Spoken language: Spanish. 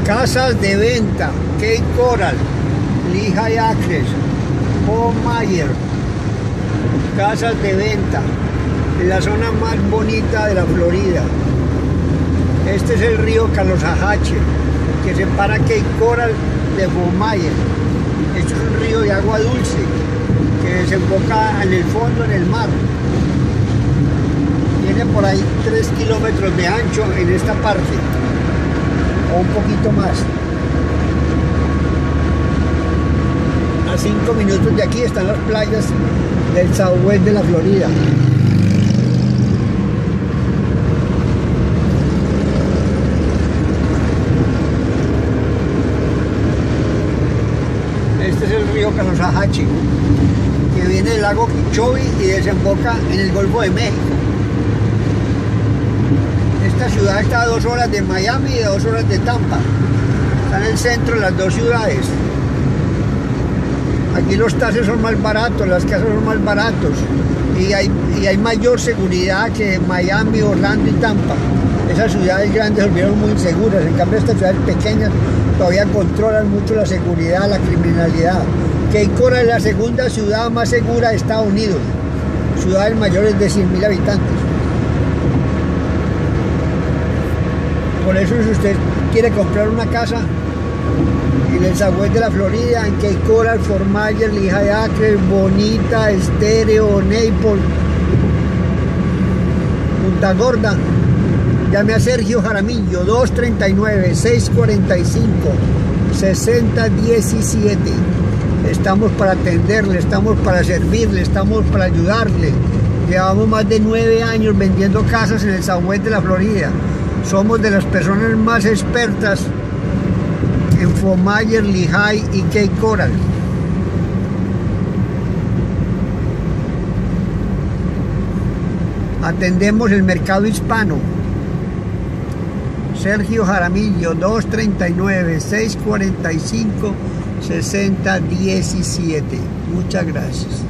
Casas de venta, Cape Coral, Lehigh Acres, Fort Myers. Casas de venta en la zona más bonita de la Florida. Este es el río Caloosahatchee, que separa Cape Coral de Fort Myers. Este es un río de agua dulce que desemboca en el fondo en el mar. Tiene por ahí 3 kilómetros de ancho en esta parte, o un poquito más. A 5 minutos de aquí están las playas del Southwest de la Florida. Este es el río Caloosahatchee, que viene del lago Okeechobee y desemboca en el Golfo de México. Esta ciudad está a 2 horas de Miami y a 2 horas de Tampa. Está en el centro de las dos ciudades. Aquí los taxes son más baratos, las casas son más baratos y hay mayor seguridad que en Miami, Orlando y Tampa. Esas ciudades grandes se volvieron muy inseguras, en cambio estas ciudades pequeñas todavía controlan mucho la seguridad, la criminalidad. Cape Coral es la segunda ciudad más segura de Estados Unidos, ciudades mayores de 100.000 habitantes. Por eso, si usted quiere comprar una casa en el Southwest de la Florida, en Cape Coral, Fort Myers, Lehigh Acres, Bonita, Estéreo, Naples, Punta Gorda, llame a Sergio Jaramillo, 239-645-6017. Estamos para atenderle, estamos para servirle, estamos para ayudarle. Llevamos más de 9 años vendiendo casas en el Southwest de la Florida. Somos de las personas más expertas en Fort Myers, Lehigh y Cape Coral. Atendemos el mercado hispano. Sergio Jaramillo, 239-645-6017. Muchas gracias.